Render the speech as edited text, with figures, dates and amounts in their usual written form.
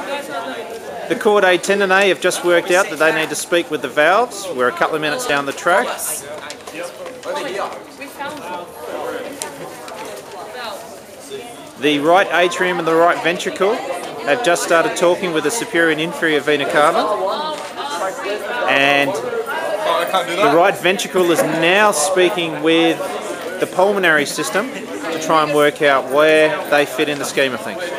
The chordae tendineae have just worked out that they need to speak with the valves. We're a couple of minutes down the track. The right atrium and the right ventricle have just started talking with the superior and inferior vena cava. And the right ventricle is now speaking with the pulmonary system to try and work out where they fit in the scheme of things.